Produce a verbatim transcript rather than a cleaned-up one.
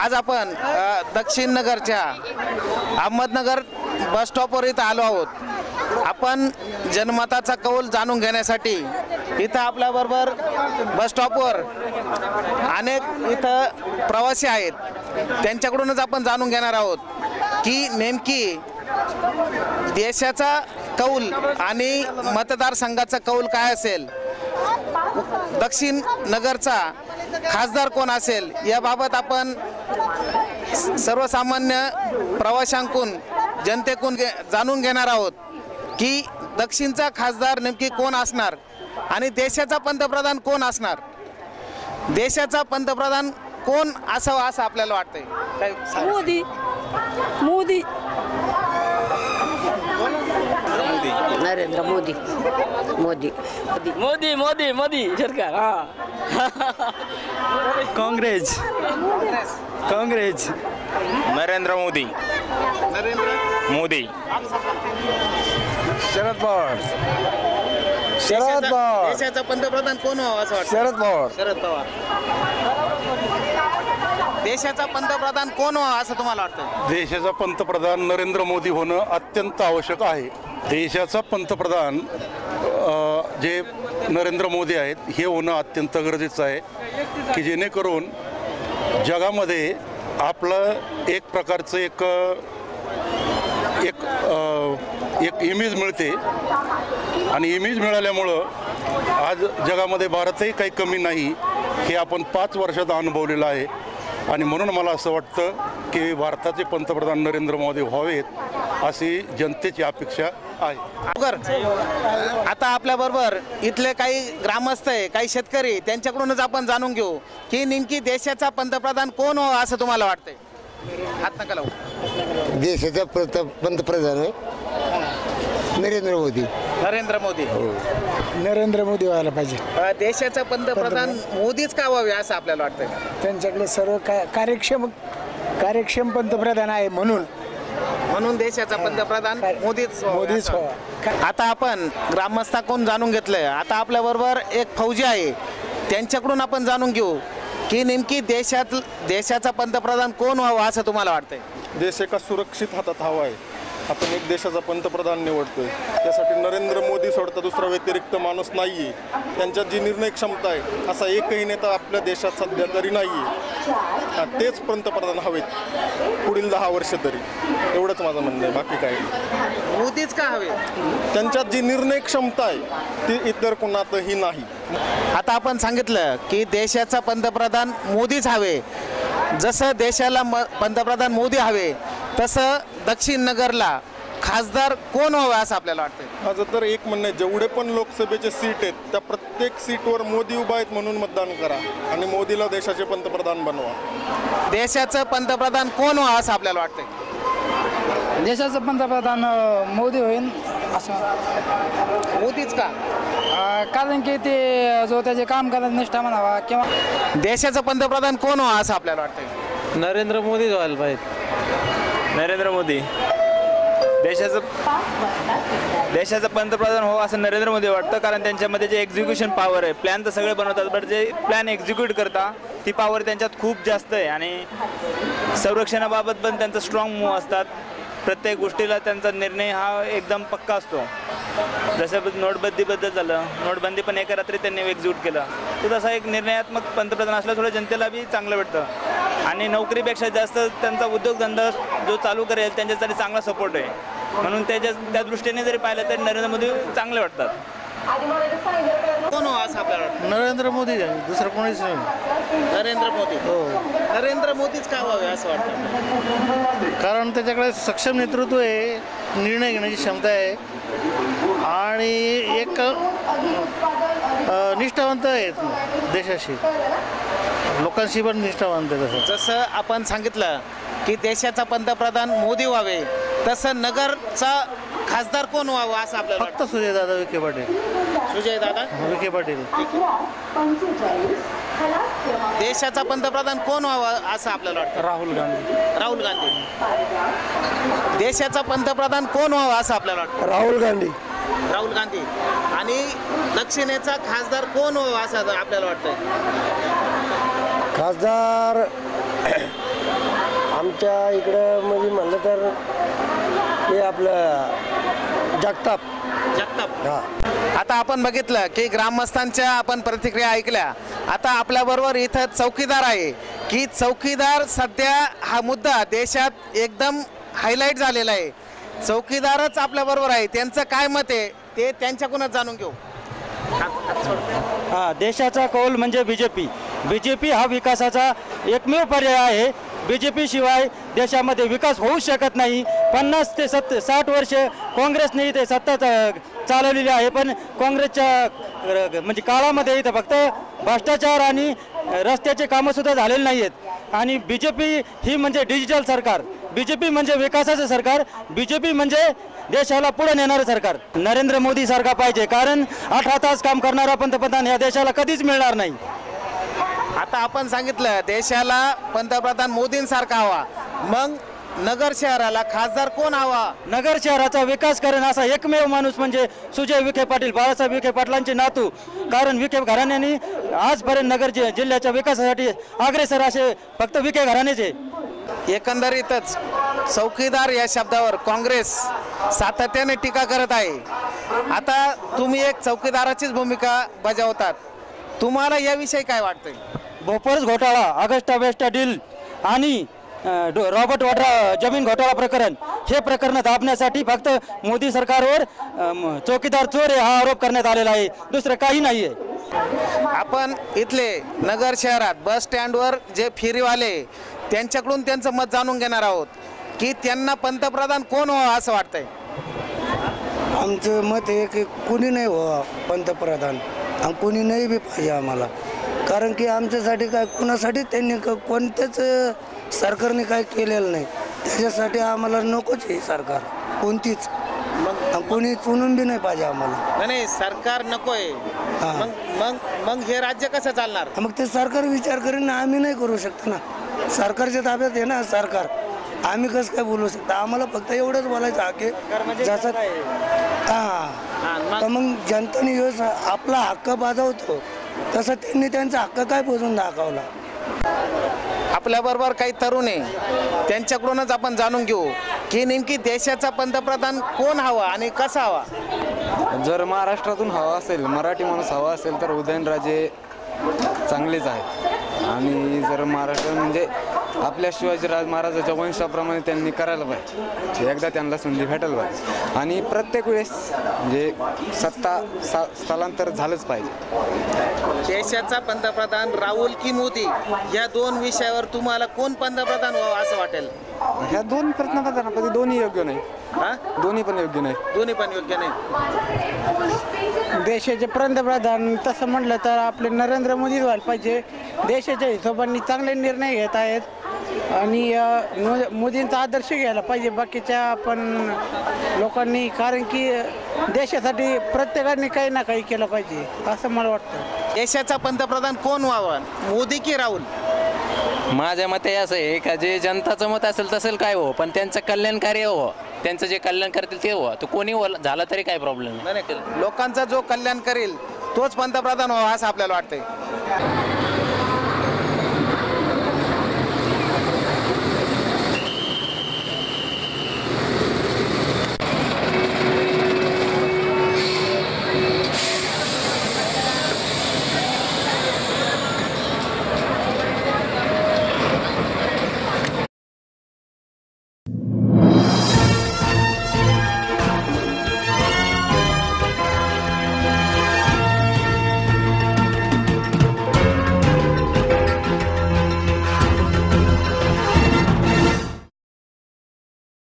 आज आपण अ, दक्षिण नगरच्या अहमदनगर बस स्टॉपवर इथं आलो आहोत। आपण जनमताचा कौल जाणून घेण्यासाठी इथं आपल्याबरोबर बस स्टॉपवर अनेक इथं प्रवासी आहेत, त्यांच्याकडूनच आपण जाणून घेणार आहोत की नेमकी देशाचा कौल आणि मतदारसंघाचा कौल काय असेल, दक्षिण नगरचा खासदार कोण असेल याबाबत आपण सर्वसामान्य प्रवाशांकडून जनतेकडून जाणून घेणार आहोत की दक्षिणचा खासदार नेमकी कोण असणार आणि देशाचा पंतप्रधान कोण असणार। देशाचा पंतप्रधान कोण असावा असं आपल्याला वाटतंय? काय मोदी मोदी नरेंद्र मोदी मोदी मोदी मोदी मोदी सरकार हाँ कांग्रेस कांग्रेस नरेंद्र मोदी नरेंद्र मोदी शरद पवार शरद देशाचा पवार देशाचा पंतप्रधान कोण व्हावं असं वाटतं? शरद पवार शरद पवार देशाचा पंतप्रधान कोण व्हावं असं तुम्हाला वाटतं? देशाचा पंतप्रधान नरेंद्र मोदी होणं अत्यंत आवश्यक आहे। देशाचा पंतप्रधान अ, जे नरेंद्र मोदी आहेत हे होणं अत्यंत गरजेचं आहे की जेणेकरून जगामध्ये आपलं एक प्रकारचं एक एक अ, एक इमेज मिळते आणि इमेज मिळाल्यामुळं आज जगामध्ये भारतही काही कमी नाही हे आपण पाच वर्षात अनुभवलेलं आहे आणि म्हणून मला असं वाटतं की भारताचे पंतप्रधान नरेंद्र मोदी व्हावेत अशी जनतेची अपेक्षा आहे। अगर आता आपल्या बरोबर इथले काही ग्रामस्थ आहे, काही शेतकरी, त्यांच्याकडूनच आपण जाणून घेऊ की नेमकी देशाचा पंतप्रधान कोण व्हावं असं तुम्हाला वाटतंय? हात नका लावू। देशाचा प्रत पंतप्रधान आहे नरेंद्र मोदी नरेंद्र मोदी नरेंद्र मोदी व्हायला पाहिजे। अ, देशाचा पंतप्रधान मोदीच का व्हावे असं आपल्याला वाटतंय? त्यांच्याकडे सर्व का कार्यक्षम कार्यक्षम पंतप्रधान आहे म्हणून म्हणून देशाचा पंतप्रधान मोदीच व्हावे मोदीच असं व्हावा। वाटतं। आता आपण ग्रामस्थाकडून जाणून घेतलंय, आता आपल्या बरोबर एक फौजी आहे, त्यांच्याकडून आपण जाणून घेऊ की नेमकी देशात देशाचा पंतप्रधान कोण व्हावं असं तुम्हाला वाटतंय? देश एका सुरक्षित हातात हवा आहे। आपण एक देशाचा पंतप्रधान निवडतोय, त्यासाठी नरेंद्र मोदी सोडता दुसरा व्यतिरिक्त माणूस नाही आहे। त्यांच्यात जी निर्णय क्षमता आहे असा एकही नेता आपल्या देशात सध्या तरी नाही आहे। तेच पंतप्रधान हवेत पुढील दहा वर्ष तरी, एवढंच माझं म्हणणं आहे, बाकी काही नाही। मोदीच का हवे? त्यांच्यात जी निर्णय क्षमता आहे ती इतर कोणातही नाही। आता आपण सांगितलं की देशाचा पंतप्रधान मोदीच हवे, जसं देशाला म पंतप्रधान मोदी हवे तसं दक्षिण नगरला खासदार कोण व्हावं असं आपल्याला वाटतं? माझं तर एक म्हणणं आहे, जेवढे पण लोकसभेचे सीट आहेत त्या प्रत्येक सीटवर मोदी उभा आहेत म्हणून मतदान करा आणि मोदीला देशाचे पंतप्रधान बनवा। देशाचं पंतप्रधान कोण व्हावं असं आपल्याला वाटतंय? देशाचं पंतप्रधान मोदी होईल असं। मोदीच का? कारण की ते जो त्याचे काम करत निष्ठा म्हणावा किंवा देशाचं पंतप्रधान कोण व्हावं असं आपल्याला वाटतंय? नरेंद्र मोदी व्हायला पाहिजे। नरेंद्र मोदी देशाचं देशाचं पंतप्रधान हो असं नरेंद्र मोदी वाटतं, कारण त्यांच्यामध्ये जे एक्झिक्युशन पॉवर आहे, प्लॅन तर सगळे बनवतात बट जे प्लॅन एक्झिक्यूट करता ती पॉवर त्यांच्यात खूप जास्त आहे आणि संरक्षणाबाबत पण त्यांचं स्ट्रॉंग मूव असतात। प्रत्येक गोष्टीला त्यांचा निर्णय हा एकदम पक्का असतो। जसं नोटबंदीबद्दल झालं, नोटबंदी पण एका रात्री त्यांनी एक्झिक्यूट केलं, तर तसा एक निर्णयात्मक पंतप्रधान असला थोडं जनतेला बी चांगलं वाटतं आणि नोकरीपेक्षा जास्त त्यांचा उद्योगधंदा जो चालू करेल त्यांच्यासाठी चांगला सपोर्ट आहे। म्हणून त्याच्या त्या दृष्टीने जरी पाहिलं तरी नरेंद्र मोदी चांगले वाटतात। कोण व्हावं असं आपल्याला वाटतं? नरेंद्र मोदी आहे, दुसरं कोणीच नाही। नरेंद्र मोदी हो नरेंद्र मोदीच का व्हावे असं वाटतं? कारण त्याच्याकडे सक्षम नेतृत्व आहे, निर्णय घेण्याची क्षमता आहे आणि एक निष्ठावंत आहेत देशाशी, लोकांशी पण निष्ठावंत आहे। तसं जसं आपण सांगितलं की देशाचा पंतप्रधान मोदी व्हावे तसं नगरचा खासदार कोण व्हावं असं आपल्याला फक्त सुजयदादा विखे पाटील वाटतं? सुजय दादा विखे पाटील देशाचा पंतप्रधान कोण व्हावं असं आपल्याला वाटतं? राहुल गांधी राहुल गांधी देशाचा पंतप्रधान कोण व्हावं असं आपल्याला वाटतं? राहुल गांधी राहुल गांधी आणि दक्षिणेचा खासदार कोण व्हावं असं आपल्याला वाटतं? खासदार आमच्या इकडं म्हणजे म्हणलं तर हे आपलं जगताप जगताप हा आता आपण बघितलं की ग्रामस्थांच्या आपण प्रतिक्रिया ऐकल्या. आता आपल्याबरोबर इथं चौकीदार आहे की चौकीदार सध्या हा मुद्दा देशात एकदम हायलाईट झालेला आहे. चौकीदारच आपल्याबरोबर आहे, त्यांचं काय मत आहे ते त्यांच्याकडूनच जाणून घेऊ. हा देशाचा कौल म्हणजे B J P. B J P हा विकासाचा एकमेव पर्याय आहे. बी जे पी शिवाय देशामध्ये विकास होऊ शकत नाही. पन्नास ते सत्त साठ वर्ष काँग्रेसने इथे सत्ता चालवलेली आहे, पण काँग्रेसच्या म्हणजे काळामध्ये इथं फक्त भ्रष्टाचार आणि रस्त्याचे कामंसुद्धा झालेले नाही आहेत. आणि बी जे पी ही म्हणजे डिजिटल सरकार, बी जे पी म्हणजे विकासाचं सरकार, बी जे पी म्हणजे देशाला पुढे नेणारं सरकार. नरेंद्र मोदी सारखा पाहिजे, कारण अठरा तास काम करणारा पंतप्रधान या देशाला कधीच मिळणार नाही. आता आपण सांगितलं देशाला पंतप्रधान मोदींसारखा हवा, मग नगर शहराला खासदार कोण हवा? नगर शहराचा विकास करेन असा एकमेव माणूस म्हणजे सुजय विखे पाटील, बाळासाहेब विखे पाटलांचे नातू. कारण विखे घराण्याने आजपर्यंत नगर जि जिल्ह्याच्या विकासासाठी अग्रेसर असे फक्त विखे घराण्याचे. एकंदरीतच चौकीदार या शब्दावर काँग्रेस सातत्याने टीका करत आहे. आता तुम्ही एक चौकीदाराचीच भूमिका बजावतात, तुम्हाला याविषयी काय वाटतंय? बोफोर्स घोटाळा, ऑगस्टा वेस्टा डील आणि रॉबर्ट वाड्रा जमीन घोटाळा प्रकरण हे प्रकरण दाबण्यासाठी फक्त मोदी सरकारवर चौकीदार चोर आहे हा आरोप करण्यात आलेला आहे, दुसरं काही नाही आहे. आपण इथले नगर शहरात बस स्टँडवर जे फेरीवाले त्यांच्याकडून त्यांचं मत जाणून घेणार आहोत की त्यांना पंतप्रधान कोण व्हावं असं वाटतंय. आमचं मत आहे की कोणी नाही व्हावा पंतप्रधान आणि कोणी नाही बी पाहिजे आम्हाला. कारण की आमच्यासाठी काय कोणासाठी त्यांनी क कोणत्याच सरकारने काय केलेलं नाही, त्याच्यासाठी आम्हाला नकोच आहे सरकार कोणतीच. मग कोणी चुनून बी नाही पाहिजे आम्हाला. नाही सरकार नकोय, मग मग मग हे राज्य कसं चालणार? मग ते सरकार विचार करेन ना, आम्ही नाही करू शकतो ना, सरकारच्या ताब्यात आहे ना सरकार. आम्ही कसं काय बोलू शकतो? आम्हाला फक्त एवढंच बोलायचं आहे की जसं हां तर मग जनतेने जो आपला हक्क बजावतो तसं त्यांनी त्यांचा हक्क काय पोचून दाखवला. आपल्याबरोबर काही तरुण आहे, त्यांच्याकडूनच आपण जाणून घेऊ की नेमकी देशाचा पंतप्रधान कोण हवा आणि कसा हवा. जर महाराष्ट्रातून हवा असेल, मराठी माणूस हवा असेल तर उदयनराजे चांगलेच आहेत. आणि जर महाराष्ट्र म्हणजे आपल्या शिवाजीराज महाराजाच्या वंशाप्रमाणे त्यांनी करायला पाहिजे, एकदा त्यांना संधी भेटायला पाहिजे. आणि प्रत्येक वेळेस म्हणजे सत्ता सा स्थलांतर झालंच पाहिजे. देशाचा पंतप्रधान राहुल की मोदी या दोन विषयावर तुम्हाला कोण पंतप्रधान व्हावं असं वाटेल? ह्या दोन पंतप्रधानापैकी दोन्ही योग्य नाही. हा दोन्ही पण योग्य नाही. दोन्ही पण योग्य नाही. देशाचे पंतप्रधान तसं म्हटलं तर आपले नरेंद्र मोदीच व्हायला पाहिजे. देशाच्या हिशोबाने चांगले निर्णय घेत आहेत आणि मोदींचा आदर्श घ्यायला पाहिजे बाकीच्या पण लोकांनी. कारण की देशासाठी प्रत्येकाने काही ना काही केलं पाहिजे असं मला वाटतं. देशाचा पंतप्रधान कोण व्हावा, मोदी की राहुल? माझ्या मते असं आहे का जे जनताचं मत असेल तसेल काय हो, पण त्यांचं कल्याणकारी हो, त्यांचं जे कल्याण करतील ते हो, तो कोणी झालं तरी काय प्रॉब्लेम नाही. लोकांचा जो कल्याण करेल तोच पंतप्रधान व्हावा असं आपल्याला वाटतंय.